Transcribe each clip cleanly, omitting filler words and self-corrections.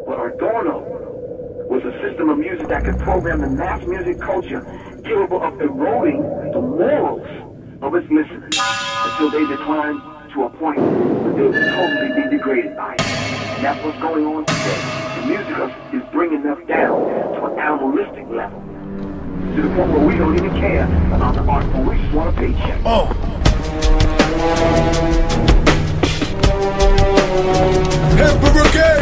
But Adorno was a system of music that could program the mass music culture capable of eroding the morals of its listeners until they decline to a point where they will totally be degraded by it. And that's what's going on today. The music is bringing us down to an animalistic level, to the point where we don't even care about the art form. We just want a paycheck. Oh. Emperor again.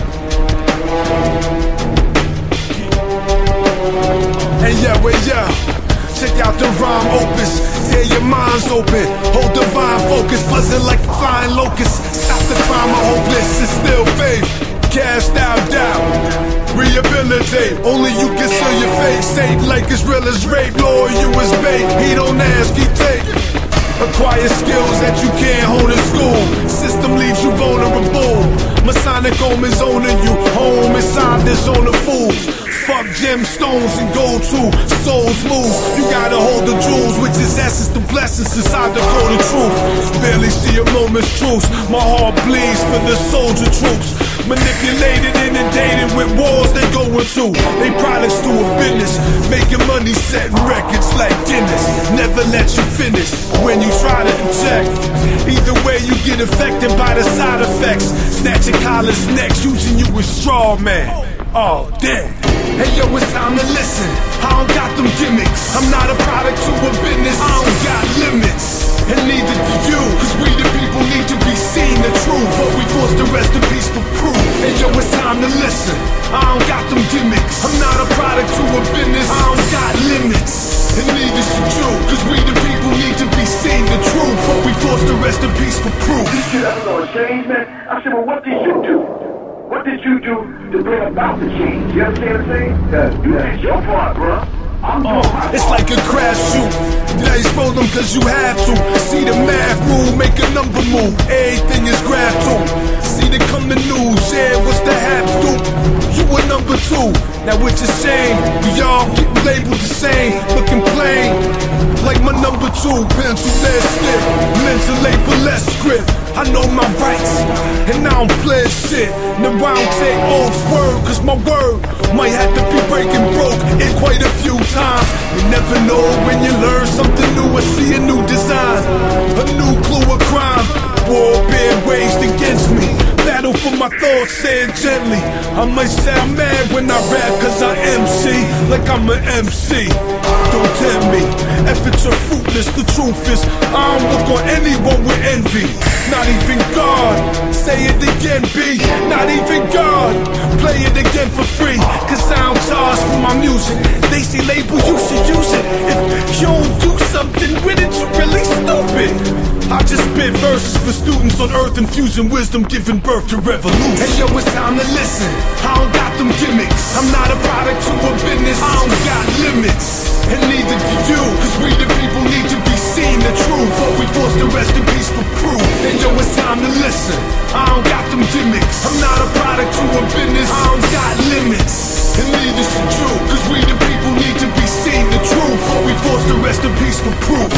Hey yo, check out the rhyme opus. Tear your minds open. Hold divine focus, buzzing like a flying locust. Stop the crime of hopeless and still faith. Cast out doubt, rehabilitate. Only you can seal your fate. Satan like as real as rape. Lord, you is bait. He don't ask, he take. Acquire skills that you can't hone in school. System leaves you vulnerable. Masonic omens owning you. Home inside this zone of fools. Fuck gemstones and gold too. Souls lose. You gotta hold the jewels, which is essence, the blessings inside the code of truth. Barely see a moment's truce. My heart bleeds for the soldier troops. Manipulated, inundated with wars they going to. They products to a business, making money, setting records like Guinness. Never let you finish when you try to inject. Either way you get affected by the side effects. Snatching collars necks, using you as straw man. Oh damn. Hey yo, it's time to listen. I don't got them gimmicks. I'm not a product to a business. I don't got limits. And neither do you, cause we the people need to be seen the truth. But we forced the rest of peace to prove. Hey yo, it's time to listen. I don't got them gimmicks. I'm not a product to a business. I don't got limits. And neither should you, cause we the people need to be seen the truth. But we forced the rest of peace for proof. This shit ever gonna change, man? I said, well, what did you do? What did you do to bring about the change? You understand what I'm saying? That's your part, bro. It's like a crash shoot. Did I expose them cause you had to? See the math move, make a number move. Everything is graph too. See the coming news, yeah, what's the haps do? You a number two. Now it's a shame, we all get labeled the same. Looking plain, like my number two. Pencil less stiff, mental label less script. I know my rights, and I don't play shit. Now I don't take old word, cause my word might have to be breaking broke it quite a few times. You never know when you learn something new or see a new design, a new clue of crime. War being waged against me. Battle for my thoughts, say it gently. I might sound mad when I rap cause I MC like I'm an MC. Don't tempt me, efforts are fruitless. The truth is, I don't look on anyone with envy. Not even God, say it again B. Not even God, play it again for free. Cause I don't charge for my music. They say label, you should use it. If you don't do something with it, you really stupid. I just spit verses for students on earth, infusing wisdom, giving birth to revolution. Hey yo, it's time to listen. I don't got them gimmicks. I'm not a product to a business. I don't got limits. And neither do you, cause we the people need to be seen the truth. But we forced the rest of peace for proof. Hey yo, it's time to listen. I don't got them gimmicks. I'm not a product to a business. I don't got limits. And neither should you, cause we the people need to be seen the truth. But we forced the rest of peace for proof.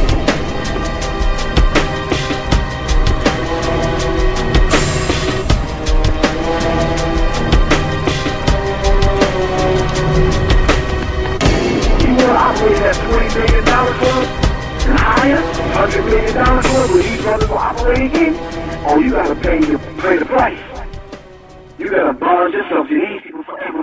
Operating at $20 million club and higher, $100 million club where these brothers will operate again, oh, you gotta pay the price. You gotta bond yourself to these people forever.